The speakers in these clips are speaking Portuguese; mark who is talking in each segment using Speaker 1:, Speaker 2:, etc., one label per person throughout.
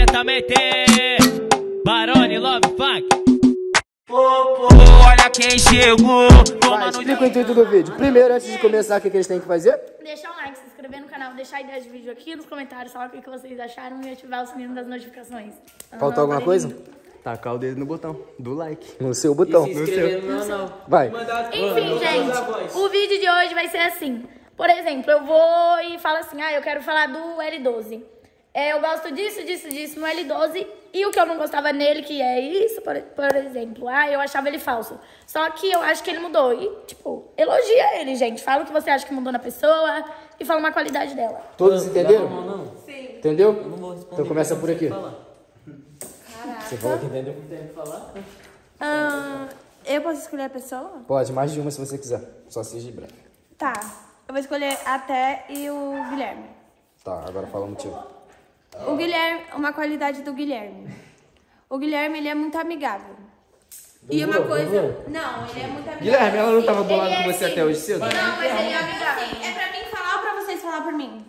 Speaker 1: diretamente Barone Love Funk. Olha quem chegou.
Speaker 2: Vai, explica o intuito do vídeo. Primeiro, antes de começar, o que eles têm que fazer?
Speaker 3: Deixar um like, se inscrever no canal, deixar ideias de vídeo aqui nos comentários, falar o que vocês acharam e ativar o sininho das notificações.
Speaker 2: Faltou alguma coisa?
Speaker 4: Tacar o dedo no botão do like.
Speaker 2: No seu botão.
Speaker 4: No seu.
Speaker 2: Vai.
Speaker 3: Enfim, gente, o vídeo de hoje vai ser assim. Por exemplo, eu vou e falo assim, eu quero falar do L12. Eu gosto disso no L12. E o que eu não gostava nele, que é isso, por exemplo. Eu achava ele falso. Só que eu acho que ele mudou. E, tipo, elogia ele, gente. Fala o que você acha que mudou na pessoa e fala uma qualidade dela.
Speaker 2: Todos entenderam?
Speaker 4: Não.
Speaker 3: Sim.
Speaker 2: Entendeu?
Speaker 4: Eu não vou responder.
Speaker 2: Então começa por aqui.
Speaker 3: Caraca.
Speaker 2: Você fala que
Speaker 4: Entendeu? Não tem o que falar.
Speaker 5: Eu posso escolher a pessoa?
Speaker 2: pode, mais de uma se você quiser. Só seja breve.
Speaker 5: Tá. Eu vou escolher a Té e o Guilherme.
Speaker 2: Tá, agora fala o motivo.
Speaker 5: O Guilherme, uma qualidade do Guilherme. O Guilherme, ele é muito amigável. E uma coisa... Não, ele é muito amigável.
Speaker 4: Guilherme, ela não tava bolada com você até hoje cedo?
Speaker 5: Não, mas ele é amigável. É pra mim falar ou pra vocês falar por mim?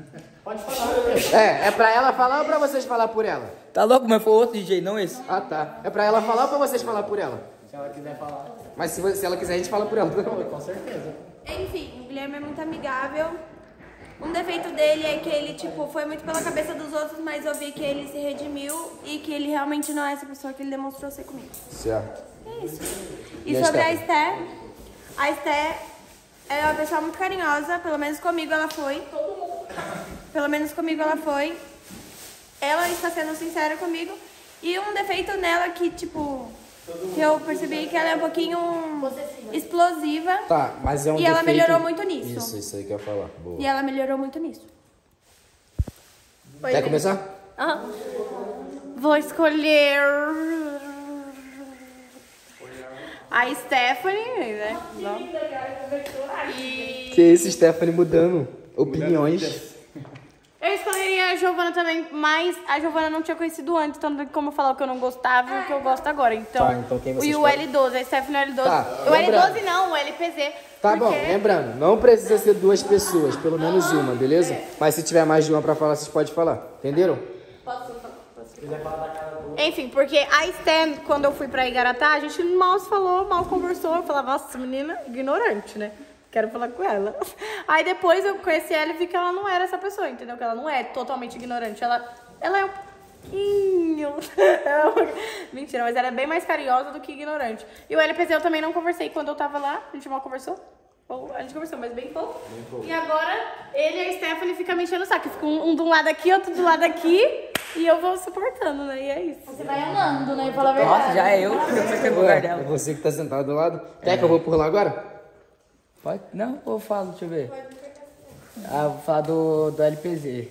Speaker 2: É pra ela falar ou pra vocês falar por ela?
Speaker 4: Tá louco, mas foi outro DJ, não esse?
Speaker 2: Ah, tá. É pra ela falar ou pra vocês falar por ela?
Speaker 4: Se ela quiser falar.
Speaker 2: Mas se ela quiser, a gente fala por ela.
Speaker 4: Com certeza.
Speaker 5: Enfim, o Guilherme é muito amigável. Um defeito dele é que ele, tipo, foi muito pela cabeça dos outros, mas eu vi que ele se redimiu e que ele realmente não é essa pessoa que ele demonstrou ser comigo.
Speaker 2: Certo.
Speaker 5: É isso.
Speaker 2: E
Speaker 5: E
Speaker 2: a
Speaker 5: sobre a Esté é uma pessoa muito carinhosa, pelo menos comigo ela foi. Pelo menos comigo ela foi. Ela está sendo sincera comigo. E um defeito nela que, tipo, que eu percebi que ela é um pouquinho explosiva.
Speaker 2: Tá, mas é um
Speaker 5: E ela
Speaker 2: defeito...
Speaker 5: melhorou muito nisso.
Speaker 2: Isso aí que eu ia falar. Boa.
Speaker 5: E ela melhorou muito nisso.
Speaker 2: Quer começar?
Speaker 6: Vou escolher a Stephanie, né?
Speaker 2: Que esse Stephanie mudando opiniões.
Speaker 6: Eu escolheria a Giovana também, mas a Giovana não tinha conhecido antes, então não tem como falar o que eu não gostava e o que eu gosto agora. Então,
Speaker 2: Tá, então quem você
Speaker 6: e o
Speaker 2: escolhe?
Speaker 6: L12, a Stephanie o L12.
Speaker 2: Tá,
Speaker 6: o
Speaker 2: lembrando.
Speaker 6: L12 não, o LPZ.
Speaker 2: Tá
Speaker 6: porque...
Speaker 2: bom, lembrando, não precisa ser duas pessoas, pelo menos uma, beleza? Mas se tiver mais de uma pra falar, vocês podem falar, entenderam?
Speaker 6: Enfim, porque a Stem, quando eu fui pra Igaratá, a gente mal se falou, mal conversou. Eu falava, nossa, essa menina ignorante, né? Quero falar com ela. Aí depois eu conheci ela e vi que ela não era essa pessoa, entendeu? Que ela não é totalmente ignorante. Ela é um pouquinho... Mentira, mas ela é bem mais carinhosa do que ignorante. E o LPZ eu também não conversei quando eu tava lá. A gente mal conversou. A gente conversou, mas bem pouco. E agora ele e a Stephanie ficam me enchendo o saco. Fica um de um lado aqui, outro do lado aqui. E eu vou suportando, né? E é isso.
Speaker 3: Você vai amando, né? Fala a verdade.
Speaker 4: Nossa, já é eu que fiquei no lugar
Speaker 2: É
Speaker 4: dela.
Speaker 2: você que tá sentado do lado. Quer que eu vou por lá agora?
Speaker 4: Pode? Não, eu falo, deixa eu ver. Vou falar do LPZ.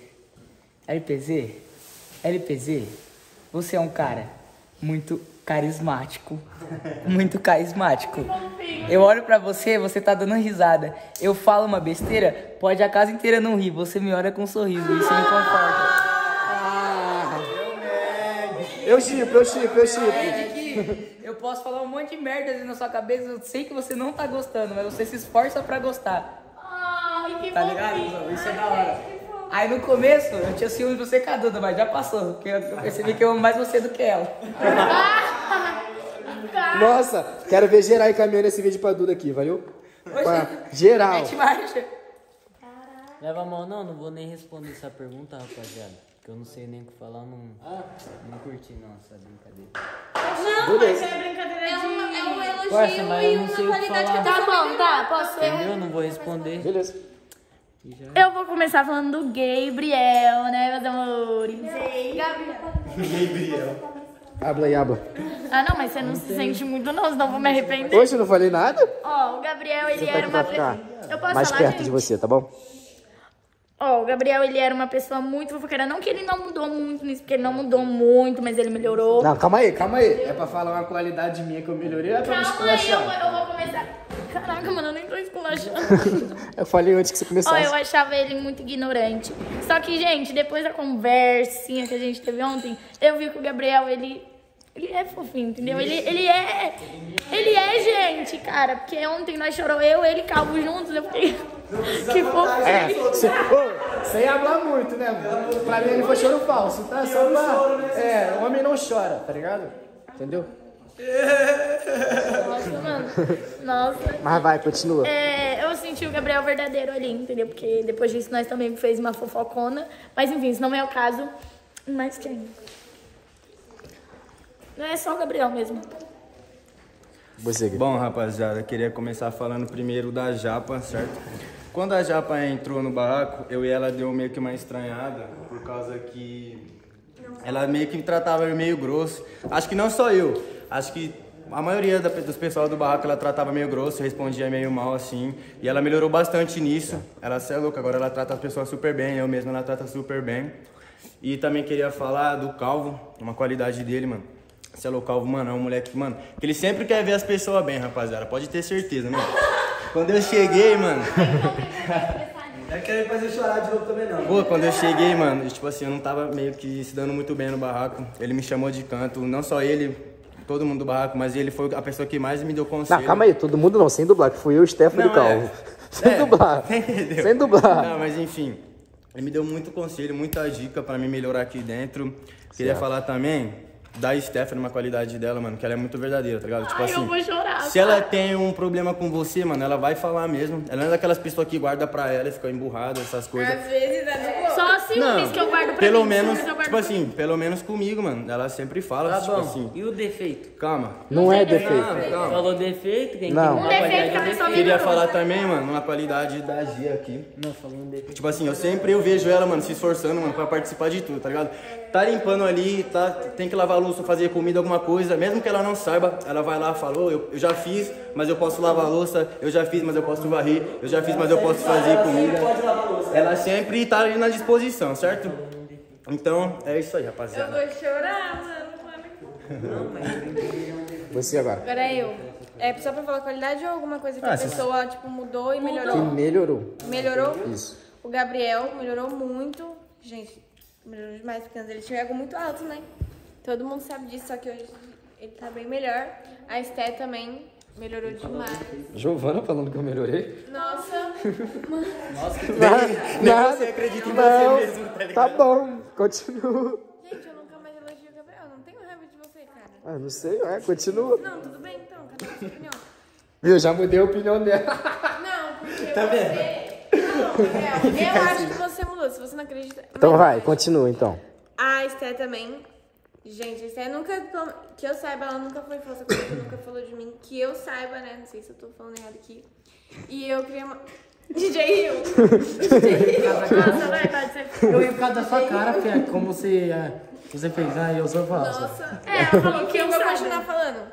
Speaker 4: LPZ, você é um cara muito carismático. Muito carismático. Eu olho pra você, você tá dando risada. Eu falo uma besteira, pode a casa inteira não rir. Você me olha com um sorriso, isso me conforta.
Speaker 2: Eu chipo.
Speaker 4: Eu posso falar um monte de merda ali na sua cabeça, eu sei que você não tá gostando, mas você se esforça pra gostar.
Speaker 3: Ai, que
Speaker 4: Tá ligado? Isso é da hora. Aí no começo eu tinha ciúme de você com a Duda, mas já passou, porque eu percebi que eu amo mais você do que ela.
Speaker 2: Nossa, quero ver geral encaminhando esse vídeo pra Duda aqui, valeu? Pra geral.
Speaker 4: Mete marcha.
Speaker 7: Leva a mão, não vou nem responder essa pergunta, rapaziada. Porque eu não sei nem o que falar, não curti não essa brincadeira.
Speaker 3: Não, mas é brincadeira de...
Speaker 5: É um elogio
Speaker 7: Parça, mas eu
Speaker 5: e
Speaker 7: não sei
Speaker 5: uma
Speaker 7: o que
Speaker 5: qualidade que eu
Speaker 7: falar.
Speaker 5: tô
Speaker 3: Tá bom, tá, posso...
Speaker 7: Entendeu? Não vou responder.
Speaker 2: Beleza.
Speaker 3: Eu vou começar falando do Gabriel, né, meus amores?
Speaker 2: Habla e habla.
Speaker 3: Ah, não, mas você não se sente muito não, senão eu vou me arrepender.
Speaker 2: Hoje eu não falei nada?
Speaker 3: Ó, o Gabriel, ele
Speaker 2: Você tá
Speaker 3: era
Speaker 2: aqui
Speaker 3: uma...
Speaker 2: pra ficar
Speaker 3: Eu posso
Speaker 2: mais
Speaker 3: falar,
Speaker 2: perto
Speaker 3: gente?
Speaker 2: de você, tá bom?
Speaker 3: Ó, o Gabriel, ele era uma pessoa muito fofoqueira. Não que ele não mudou muito nisso, porque ele não mudou muito, mas ele melhorou.
Speaker 2: Não, calma aí. É pra falar uma qualidade minha que eu melhorei, é pra me
Speaker 3: Calma aí,
Speaker 2: esculachar.
Speaker 3: eu vou começar. Caraca, mano, eu nem tô esculachando.
Speaker 2: Eu falei antes que você
Speaker 3: Ó,
Speaker 2: começasse.
Speaker 3: eu achava ele muito ignorante. Só que, gente, depois da conversinha que a gente teve ontem, eu vi que o Gabriel, ele é fofinho, entendeu? Ele é gente, cara. Porque ontem nós chorou ele e Calvo juntos. Eu fiquei... Que fofinho.
Speaker 2: Sem hablar muito, né? Pra mim ele foi choro falso, tá? Só pra... o homem não chora, tá ligado? Entendeu?
Speaker 3: Nossa, mano. Nossa.
Speaker 2: Mas vai, continua.
Speaker 3: Eu senti o Gabriel verdadeiro ali, entendeu? Porque depois disso nós também fez uma fofocona. Mas enfim, isso não é o caso. Mas quem? Não é só o Gabriel mesmo.
Speaker 2: Você, Gui.
Speaker 8: Bom, rapaziada, eu queria começar falando primeiro da Japa, certo? Quando a Japa entrou no barraco, eu e ela deu meio que uma estranhada, por causa que ela meio que me tratava meio grosso. Acho que não só eu, acho que a maioria dos pessoal do barraco ela tratava meio grosso, respondia meio mal assim. E ela melhorou bastante nisso. Ela é louca, agora ela trata as pessoas super bem, eu mesmo ela trata super bem. E também queria falar do Calvo, uma qualidade dele, mano. Esse é o Calvo, mano, é um moleque, mano, que ele sempre quer ver as pessoas bem, rapaziada. Pode ter certeza, mano. Quando eu cheguei, mano...
Speaker 9: Não quero fazer chorar de novo também, não.
Speaker 8: Pô, quando eu cheguei, mano, tipo assim, eu não tava meio que se dando muito bem no barraco. Ele me chamou de canto, não só ele, todo mundo do barraco, mas ele foi a pessoa que mais me deu conselho.
Speaker 2: Não, calma aí, todo mundo não, sem dublar, que fui eu, Stefano e o Calvo. Sem dublar,
Speaker 8: entendeu?
Speaker 2: sem dublar.
Speaker 8: Não, mas enfim, ele me deu muito conselho, muita dica pra me melhorar aqui dentro. Queria falar também da Stephanie, uma qualidade dela, mano, que ela é muito verdadeira, tá ligado? Tipo assim,
Speaker 3: eu vou chorar.
Speaker 8: se ela tem um problema com você, mano, ela vai falar mesmo. Ela não é daquelas pessoas que guarda pra ela e fica emburrada, essas coisas.
Speaker 5: Às vezes é do
Speaker 3: Só ciúmes que eu guardo pra
Speaker 8: pelo
Speaker 3: mim.
Speaker 8: menos,
Speaker 3: ciúmes eu guardo
Speaker 8: tipo
Speaker 3: pra
Speaker 8: assim,
Speaker 3: mim.
Speaker 8: pelo menos comigo, mano. Ela sempre fala,
Speaker 7: Tá
Speaker 8: tipo
Speaker 7: bom.
Speaker 8: assim,
Speaker 7: E o defeito?
Speaker 8: calma.
Speaker 2: Não é defeito.
Speaker 8: Calma.
Speaker 7: Falou defeito? Quem
Speaker 2: Não.
Speaker 7: tem uma
Speaker 3: Um defeito
Speaker 7: qualidade
Speaker 3: que a
Speaker 7: é
Speaker 3: pessoa
Speaker 7: defeito.
Speaker 8: Queria
Speaker 3: melhorou.
Speaker 8: falar também, mano, uma qualidade da Gia aqui.
Speaker 7: Não, falou um defeito.
Speaker 8: Tipo assim, eu sempre vejo ela, mano, se esforçando, mano, pra participar de tudo, tá ligado? Tá limpando ali, tá, tem que lavar a louça, fazer comida, alguma coisa, mesmo que ela não saiba, ela vai lá e fala, ô, eu já fiz, mas eu posso lavar a louça, eu já fiz, mas eu posso varrer, eu já fiz, mas eu posso fazer comida. Ela sempre tá ali na disposição, certo? Então, é isso aí, rapaziada.
Speaker 5: vou chorar, mano.
Speaker 2: Você agora.
Speaker 5: Agora é eu. É só pra falar qualidade ou alguma coisa que a pessoa, tipo, mudou e
Speaker 2: Que
Speaker 5: melhorou?
Speaker 2: melhorou.
Speaker 5: Melhorou?
Speaker 2: Isso.
Speaker 5: O Gabriel melhorou muito. Gente, melhorou demais, porque antes ele tinha ego muito alto, né? Todo mundo sabe disso, só que hoje ele tá bem melhor. A Esté também melhorou demais.
Speaker 2: Giovana falando que eu melhorei?
Speaker 5: Nossa,
Speaker 2: Nada.
Speaker 8: Você acredita em
Speaker 2: Não,
Speaker 8: você mesmo, tá ligado?
Speaker 2: tá bom, continua.
Speaker 5: gente, eu nunca mais elogio o Gabriel. Não tenho raiva de você, cara.
Speaker 2: Ah, não sei, continua.
Speaker 5: Não, tudo bem então, cadê a sua opinião?
Speaker 2: Eu já mudei a opinião dela.
Speaker 5: Não, porque você... Não, Gabriel, eu acho que você mudou, se você não acredita...
Speaker 2: Então
Speaker 5: Mas-
Speaker 2: vai, continua então.
Speaker 5: A Esté também. Gente, a Esté nunca, que eu saiba, ela nunca foi falsa comigo, nunca falou de mim. Que eu saiba, né? Não sei se eu tô falando errado aqui. E eu queria uma... DJ Rio.
Speaker 3: Nossa, vai, pode ser.
Speaker 9: Eu ia por causa da sua cara, Fia, como você fez, eu sou falso.
Speaker 5: Nossa.
Speaker 3: Ela falou
Speaker 5: Que
Speaker 3: que
Speaker 5: eu
Speaker 3: eu
Speaker 5: vou
Speaker 3: sabe.
Speaker 5: continuar falando.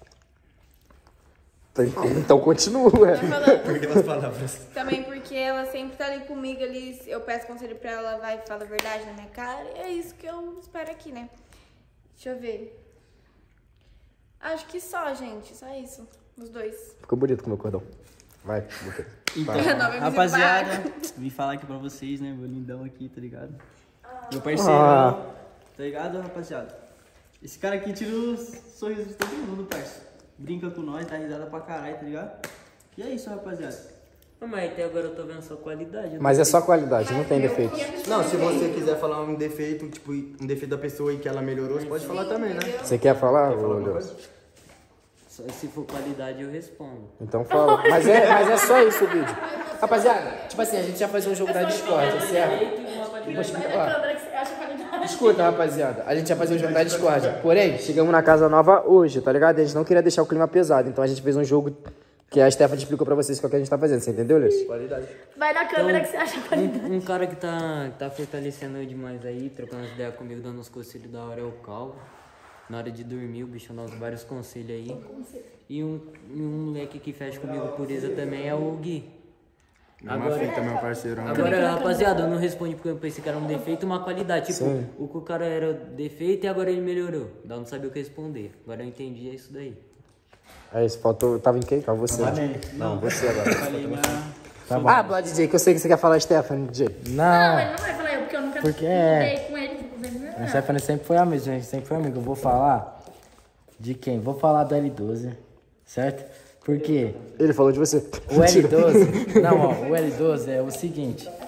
Speaker 2: Então continua.
Speaker 8: Perdeu as palavras.
Speaker 5: Também porque ela sempre tá ali comigo, ali, eu peço conselho pra ela, ela vai e fala a verdade na minha cara. E é isso que eu espero aqui, né? Deixa eu ver. Acho que só, gente. Só isso. Os dois.
Speaker 2: Ficou bonito com o meu cordão. Vai, Lucas.
Speaker 6: Então,
Speaker 5: Nova
Speaker 6: rapaziada, vim falar aqui pra vocês, né? Meu lindão aqui, tá ligado? Meu parceiro,
Speaker 2: Ah.
Speaker 6: tá ligado, rapaziada? Esse cara aqui tira os sorrisos de todo mundo, parceiro. Brinca com nós, dá risada pra caralho, tá ligado? E é isso, rapaziada.
Speaker 7: Não, mas até agora eu tô vendo sua qualidade.
Speaker 2: Mas é só qualidade, não tem defeitos.
Speaker 8: Não, se você quiser falar um defeito, tipo, um defeito da pessoa e que ela melhorou, você pode falar também, né?
Speaker 2: Você quer falar,
Speaker 8: Quer falar
Speaker 2: ô
Speaker 8: alguma
Speaker 2: Deus?
Speaker 8: coisa?
Speaker 7: Só se for qualidade eu respondo.
Speaker 2: Então fala. Mas é só isso o vídeo. Rapaziada, tipo assim, a gente já fazia um jogo da Discord, certo? Vou explicar.
Speaker 3: Câmera que você acha qualidade.
Speaker 2: Escuta, rapaziada, a gente ia fazer um jogo da Discord. Porém, chegamos na casa nova hoje, tá ligado? E a gente não queria deixar o clima pesado, então a gente fez um jogo que a Stephanie explicou pra vocês qual que a gente tá fazendo. Você entendeu, Luiz?
Speaker 8: Qualidade.
Speaker 3: Vai na câmera que você acha qualidade.
Speaker 7: Um cara que tá fortalecendo eu demais aí, trocando as ideias comigo, dando uns conselhos da hora é o Calvo. Na hora de dormir, o bicho dá vários conselhos aí. E um moleque que fecha comigo pureza também é o Gui.
Speaker 8: Uma fita, meu parceiro.
Speaker 7: Agora, rapaziada, eu não respondi porque eu pensei que era um defeito e uma qualidade. Tipo,
Speaker 2: Sim.
Speaker 7: o que o cara era defeito e agora ele melhorou. Eu não sabia o que responder. Agora eu entendi, é isso daí.
Speaker 2: É isso, faltou. Tava em quem? Tava você. Não, você agora.
Speaker 6: Falei, mas...
Speaker 2: Tá bom. Ah, Blá, DJ, que eu sei que você quer falar, Stephanie, DJ.
Speaker 3: Não, ele não vai falar eu, porque eu nunca
Speaker 9: Porque
Speaker 3: mudei com ele. Tipo,
Speaker 9: A Stephanie sempre foi amiga, gente, sempre foi amiga. Eu vou falar de quem? Vou falar do L12, certo? Porque
Speaker 2: Ele falou de você.
Speaker 9: o L12, não, ó, o L12 é o seguinte.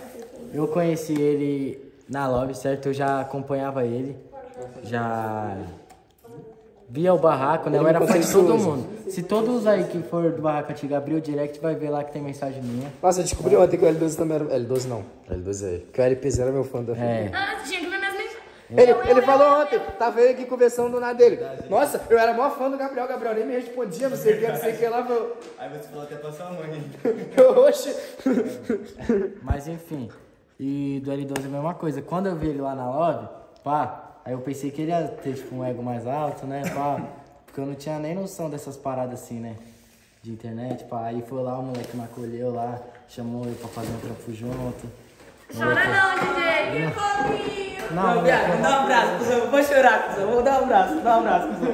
Speaker 9: eu conheci ele na Love, certo? Eu já acompanhava ele, já via o barraco, né? Eu era fã de todo mundo. Se todos aí que for do barraco antigo abrir o direct, vai ver lá que tem mensagem minha.
Speaker 2: Nossa, eu descobri ontem que o L12 também era... L12 não, L12 é... Que o LPZ era meu fã da
Speaker 9: É.
Speaker 3: Ah, você tinha que ver minhas mensagens.
Speaker 2: Ele falou ontem, tava ele aqui conversando do nada dele. Nossa, eu era maior fã do Gabriel nem me respondia, não sei o que lá.
Speaker 8: Aí você falou até pra sua mãe.
Speaker 2: Oxe.
Speaker 9: Mas enfim, e do L12 é a mesma coisa. Quando eu vi ele lá na Love, pá, aí eu pensei que ele ia ter tipo um ego mais alto, né, pá. Porque eu não tinha nem noção dessas paradas assim, né, de internet, pá. Aí foi lá, o moleque me acolheu lá, chamou ele pra fazer um trampo junto.
Speaker 3: Chora não, DJ. Que fofinho.
Speaker 4: Não, viado, dá um abraço, cuzão. Eu vou chorar, cuzão. Vou dar um abraço, cuzão.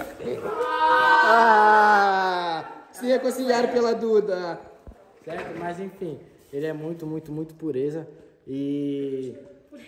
Speaker 2: Se reconciliaram pela Duda.
Speaker 9: Certo? Mas enfim, ele é muito, muito, muito pureza. E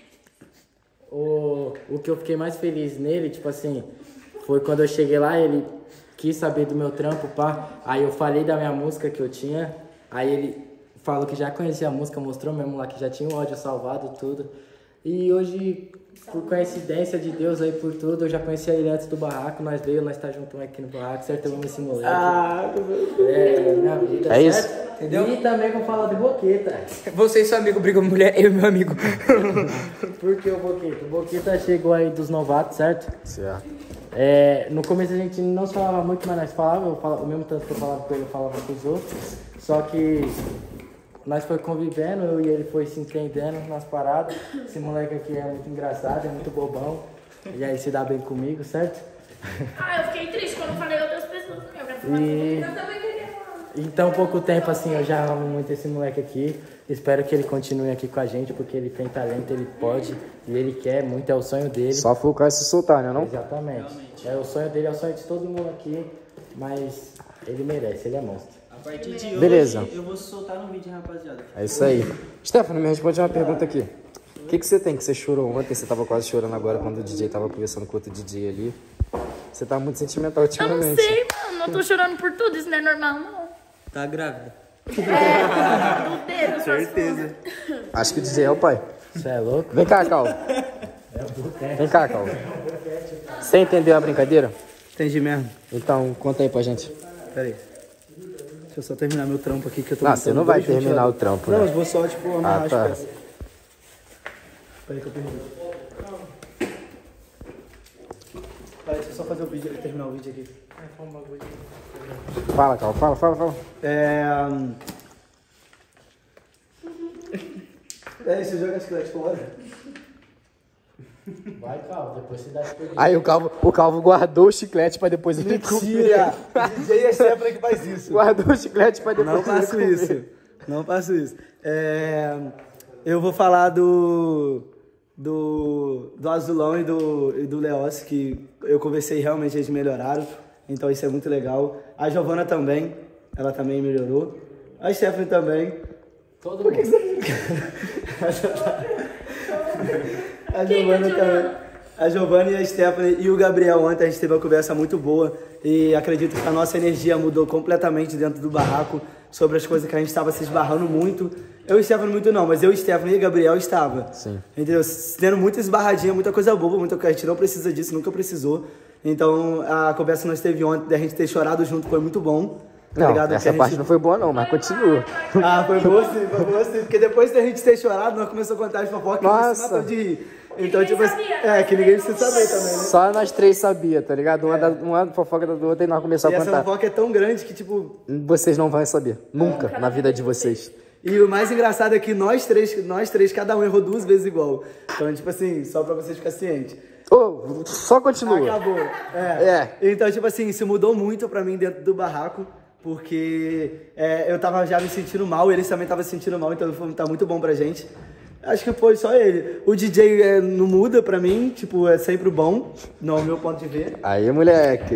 Speaker 9: o que eu fiquei mais feliz nele, tipo assim, foi quando eu cheguei lá, ele quis saber do meu trampo, pá. Aí eu falei da minha música que eu tinha, aí ele falou que já conhecia a música, mostrou mesmo lá que já tinha o áudio salvado, tudo. E hoje, por coincidência de Deus aí, por tudo, eu já conhecia ele antes do barraco, nós tá junto aqui no barraco, certo? Eu amo esse moleque. É, minha vida,
Speaker 2: é
Speaker 9: certo?
Speaker 2: Isso?
Speaker 9: Entendeu? E também vou falar do Boqueta.
Speaker 4: Você e seu amigo brigam mulher, eu e meu amigo.
Speaker 9: Por que o Boqueta? O Boqueta chegou aí dos novatos, certo?
Speaker 2: Certo.
Speaker 9: No começo a gente não se falava muito, mas nós falávamos, o mesmo tanto que eu falava com ele, eu falava com os outros. Só que nós foi convivendo, eu e ele foi se entendendo nas paradas. Esse moleque aqui é muito engraçado, é muito bobão. E aí se dá bem comigo, certo?
Speaker 3: Ah, eu fiquei triste quando falei outras pessoas. Eu também queria falar.
Speaker 9: Em tão pouco tempo assim, eu já amo muito esse moleque aqui. Espero que ele continue aqui com a gente, porque ele tem talento, ele pode e ele quer muito, é o sonho dele.
Speaker 2: Só focar e se soltar, né, não?
Speaker 9: Exatamente. É o sonho dele, é o sonho de todo mundo aqui, mas ele merece, ele é monstro.
Speaker 10: A partir de hoje,
Speaker 2: Beleza.
Speaker 10: eu vou soltar no vídeo, rapaziada.
Speaker 2: É isso aí. Stefano, me responde uma pergunta aqui. O que você tem que você chorou ontem? Você tava quase chorando agora quando o DJ tava conversando com outro DJ ali. Você tá muito sentimental
Speaker 3: Eu
Speaker 2: ultimamente.
Speaker 3: não sei, mano. Eu tô chorando por tudo. Isso não é normal, não.
Speaker 7: Tá grávida.
Speaker 3: É, do dedo.
Speaker 8: Certeza.
Speaker 2: Acho que o DJ é o pai.
Speaker 9: Você é louco?
Speaker 2: Vem cá, Cal. Vem cá, Cal. Você entendeu a brincadeira?
Speaker 10: Entendi mesmo.
Speaker 2: Então, conta aí pra gente.
Speaker 10: Pera aí. Deixa eu só terminar meu trampo aqui que eu tô...
Speaker 2: Não, você não vai terminar o trampo,
Speaker 10: Não,
Speaker 2: né?
Speaker 10: eu vou só, tipo, amarrar as
Speaker 2: tá.
Speaker 10: peças. Peraí que eu perdi. Peraí, deixa eu só fazer o vídeo, terminar o vídeo aqui.
Speaker 2: Fala, Cal. Fala.
Speaker 10: Você joga as chiclete fora?
Speaker 9: Vai, Calvo, depois você dá experiência.
Speaker 2: Aí o Calvo guardou o chiclete pra depois ele
Speaker 10: Mentira! O DJ é sempre que faz isso.
Speaker 2: Guardou o chiclete pra depois
Speaker 10: Não faço isso. Não faço isso. Eu vou falar do Azulão e do Leócio, que eu conversei, realmente eles melhoraram. Então isso é muito legal. A Giovana também, ela também melhorou. A Stephanie também.
Speaker 9: Todo mundo.
Speaker 10: A Giovana também. A Giovana e a Stephanie e o Gabriel ontem a gente teve uma conversa muito boa e acredito que a nossa energia mudou completamente dentro do barraco sobre as coisas que a gente estava se esbarrando muito. Eu e Stephanie muito não, mas eu, Stephanie e Gabriel estava.
Speaker 2: Sim.
Speaker 10: Entendeu? Tendo muita esbarradinha, muita coisa boba, muita coisa. A gente não precisa disso, nunca precisou. Então a conversa que nós teve ontem, da gente ter chorado junto, foi muito bom.
Speaker 2: Não,
Speaker 10: Obrigado,
Speaker 2: essa parte não foi boa não, mas continua.
Speaker 10: Ah, foi boa sim. Porque depois da gente ter chorado, nós começamos a contar as fofocas e nós se matou de rir. Então, tipo assim, que ninguém precisa saber também, né?
Speaker 2: Só nós três sabia, tá ligado? Uma fofoca da outra e nós começamos a
Speaker 10: E essa
Speaker 2: contar.
Speaker 10: fofoca é tão grande que, tipo...
Speaker 2: Vocês não vão saber. Nunca na vida de vocês.
Speaker 10: E o mais engraçado é que nós três, cada um errou 2 vezes igual. Então, tipo assim, só pra vocês ficarem cientes.
Speaker 2: Ô, só continua.
Speaker 10: Acabou. Então, tipo assim, isso mudou muito pra mim dentro do barraco. Porque eu tava já me sentindo mal, eles também estavam se sentindo mal, então tá muito bom pra gente. Acho que foi só ele. O DJ não muda pra mim, tipo, é sempre bom, no meu ponto de ver.
Speaker 2: Aí, moleque.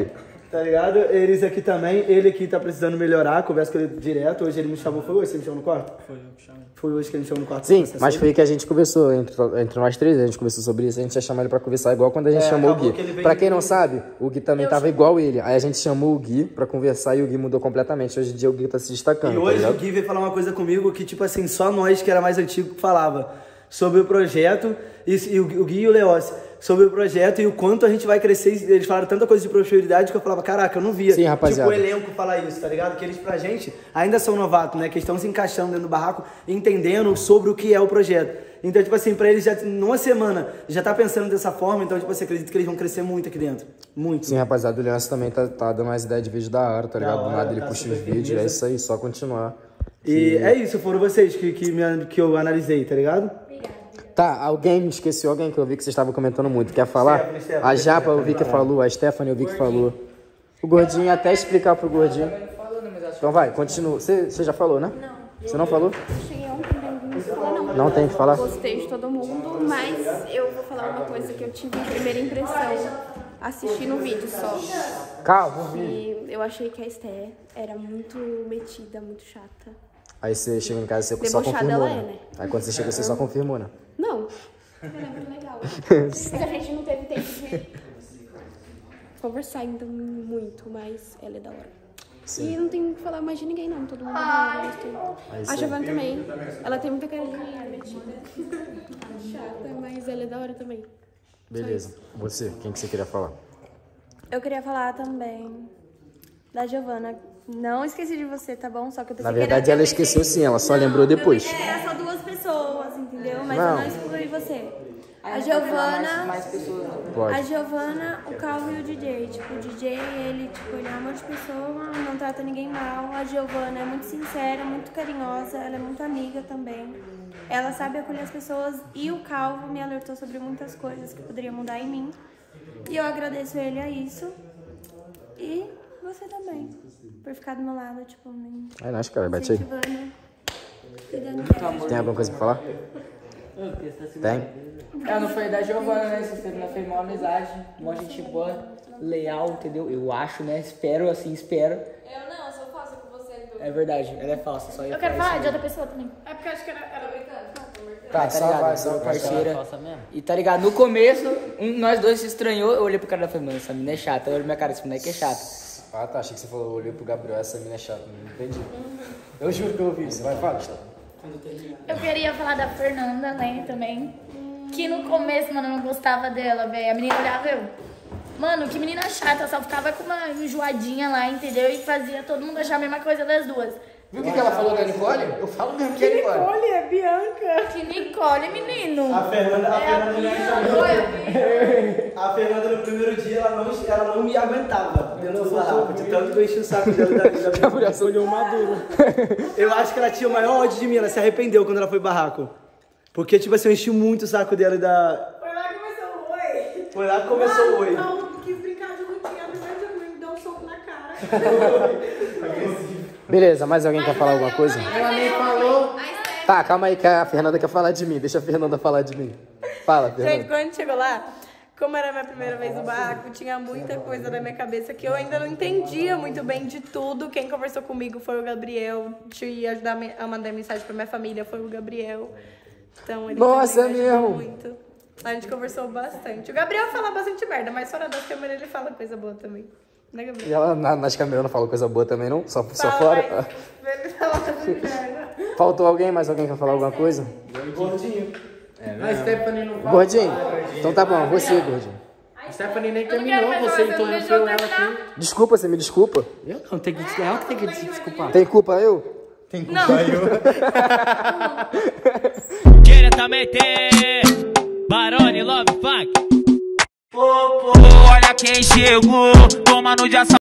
Speaker 10: Tá ligado? Eles aqui também, ele aqui tá precisando melhorar, converso com ele direto. Hoje ele me chamou, foi hoje que ele me chamou no quarto?
Speaker 8: Foi eu que chamei.
Speaker 10: Foi hoje que ele me chamou no quarto.
Speaker 2: Sim, mas foi que a gente conversou entre nós três, a gente conversou sobre isso, a gente ia chamar ele pra conversar igual quando a gente chamou o Gui. Pra quem não sabe, o Gui também tava igual ele. Aí a gente chamou o Gui pra conversar e o Gui mudou completamente. Hoje em dia o Gui tá se destacando.
Speaker 10: E hoje o Gui veio falar uma coisa comigo que, tipo assim, só nós que era mais antigo falava sobre o projeto, e o Gui e o Leócio, sobre o projeto e o quanto a gente vai crescer. Eles falaram tanta coisa de prosperidade que eu falava, caraca, eu não via.
Speaker 2: Sim, rapaziada.
Speaker 10: Tipo, o elenco falar isso, tá ligado? Que eles pra gente ainda são novatos, né? Que estão se encaixando dentro do barraco, entendendo sobre o que é o projeto. Então, tipo assim, pra eles já, numa semana, já tá pensando dessa forma, então, tipo assim, acredito que eles vão crescer muito aqui dentro. Muito.
Speaker 2: Sim, rapaziada, o Leôncio também tá dando umas ideias de vídeo da hora, tá ligado?
Speaker 10: Da
Speaker 2: Do
Speaker 10: hora,
Speaker 2: nada ele
Speaker 10: tá
Speaker 2: puxa
Speaker 10: super
Speaker 2: os vídeos,
Speaker 10: firmeza.
Speaker 2: é isso aí, só continuar.
Speaker 10: E é isso, foram vocês que eu analisei, tá ligado?
Speaker 2: Tá, alguém me esqueceu, alguém que eu vi que vocês estavam comentando muito. Quer falar?
Speaker 10: Stephanie,
Speaker 2: A Japa eu vi que falou, a Stephanie eu vi que falou. O Gordinho, até explicar pro Gordinho. Então vai, continua. Você já falou, né? Não. Você não falou?
Speaker 11: Cheguei ontem, não tem que falar, não.
Speaker 2: Não tem que falar?
Speaker 11: Gostei de todo mundo, mas eu vou falar uma coisa que eu tive em primeira impressão assistindo o vídeo só.
Speaker 2: Calma,
Speaker 11: E eu achei que a Esté era muito metida, muito chata.
Speaker 2: Aí você chega em casa e você só
Speaker 11: Debochada
Speaker 2: confirmou,
Speaker 11: ela é,
Speaker 2: né?
Speaker 11: né?
Speaker 2: Aí quando você chega, você só confirmou, né?
Speaker 11: Não, ela é muito legal. Mas a gente não teve tempo de conversar ainda muito, mas ela é da hora.
Speaker 2: Sim.
Speaker 11: E não tem que falar mais de ninguém, não. Todo mundo é da hora. A Giovanna também. Ela tem muita cara de metida. Chata, mas ela é da hora também.
Speaker 2: Beleza. Você, quem que você queria falar?
Speaker 5: Eu queria falar também da Giovanna. Não esqueci de você, tá bom? Só que eu pensei
Speaker 2: Na verdade, ela esqueceu sim, ela só lembrou depois.
Speaker 5: Era só duas pessoas, entendeu? Mas
Speaker 2: Não.
Speaker 5: eu não excluí você. A
Speaker 4: Mais
Speaker 5: Giovanna,
Speaker 4: pessoas.
Speaker 2: Pode.
Speaker 5: a Giovanna, o Calvo e o DJ. Tipo, o DJ, ele é uma de pessoa, não trata ninguém mal. A Giovanna é muito sincera, muito carinhosa, ela é muito amiga também. Ela sabe acolher as pessoas e o Calvo me alertou sobre muitas coisas que poderia mudar em mim. E eu agradeço ele a isso. E você também, por ficar do meu lado, tipo, me
Speaker 2: Aí, nasce, cara, bate aí.
Speaker 5: incentivando.
Speaker 2: Tem alguma coisa pra falar? Tem?
Speaker 4: Não foi da Giovanna, né? Vocês teve foi uma amizade, uma gente boa, leal, entendeu? Eu acho, né? Espero, assim, espero.
Speaker 6: Eu não, eu sou falsa com você.
Speaker 4: É verdade, ela é falsa, só
Speaker 3: Eu quero falar de outra pessoa também.
Speaker 6: É porque eu acho que era brincando.
Speaker 2: Tá,
Speaker 4: tá ligado? Só parceira. E tá ligado? No começo, nós dois se estranhou, eu olhei pro cara e falei, mano, essa mina é chata. Eu olhei pra minha cara, esse moleque é chato.
Speaker 2: Ah, tá, achei que você falou, olhei pro Gabriel, essa mina é chata, não entendi. Eu juro que eu ouvi isso, vai, fala.
Speaker 3: Eu queria falar da Fernanda, né, também. Que no começo, mano, eu não gostava dela, velho. A menina olhava eu. Mano, que menina chata, só ficava com uma enjoadinha lá, entendeu? E fazia todo mundo achar a mesma coisa das duas.
Speaker 2: Viu o que ela falou da Nicole? Eu falo mesmo que é Nicole.
Speaker 6: Nicole, é Bianca.
Speaker 3: Que Nicole, menino.
Speaker 10: A Fernanda no primeiro dia, ela não me aguentava dentro do barraco, de tanto que eu enchi o saco dela da Gabriel.
Speaker 9: Olhou maduro.
Speaker 10: Eu acho que ela tinha o maior ódio de mim, ela se arrependeu quando ela foi barraco. Porque, tipo assim, eu enchi muito o saco dela e da...
Speaker 6: Foi lá que começou o oi.
Speaker 10: Foi lá que começou o oi.
Speaker 6: Não, quis brincar de lutinha, me deu um soco na cara.
Speaker 2: Beleza, mais alguém quer falar alguma coisa?
Speaker 9: Ela nem falou.
Speaker 2: Tá, calma aí que a Fernanda quer falar de mim. Deixa a Fernanda falar de mim. Fala,
Speaker 6: Gente,
Speaker 2: Fernanda.
Speaker 6: quando a gente chegou lá, como era a minha primeira vez no barraco, tinha muita coisa na minha cabeça que eu ainda não entendia muito bem de tudo. Quem conversou comigo foi o Gabriel. Te ajudar a mandar mensagem pra minha família foi o Gabriel. Então ele
Speaker 2: Nossa,
Speaker 6: também me
Speaker 2: é
Speaker 6: ajudou
Speaker 2: mesmo?
Speaker 6: muito. A gente conversou bastante. O Gabriel fala bastante merda, mas fora das câmeras ele fala coisa boa também. Né, Gabriel?
Speaker 2: E ela nas câmeras não falou coisa boa também, não? Só
Speaker 6: Fala,
Speaker 2: fora?
Speaker 6: mas ele fala bastante merda.
Speaker 2: Faltou alguém? Mais alguém quer falar alguma coisa?
Speaker 10: Gordinho.
Speaker 9: A Stephanie não fala.
Speaker 2: Gordinho? Então tá bom, você, Gordinho.
Speaker 9: A Stephanie nem
Speaker 3: Eu não quero
Speaker 9: terminou,
Speaker 3: mais
Speaker 9: você
Speaker 3: falar, você não
Speaker 9: interrompeu
Speaker 3: deixou
Speaker 9: ela
Speaker 3: terminar.
Speaker 9: aqui.
Speaker 2: Desculpa, você me desculpa.
Speaker 9: Eu não, tem que ela que tem que se desculpar.
Speaker 2: Tem culpa eu?
Speaker 9: Tem culpa eu.
Speaker 1: Diretamente, Barone Love Funk. Olha quem chegou, tomando de ação.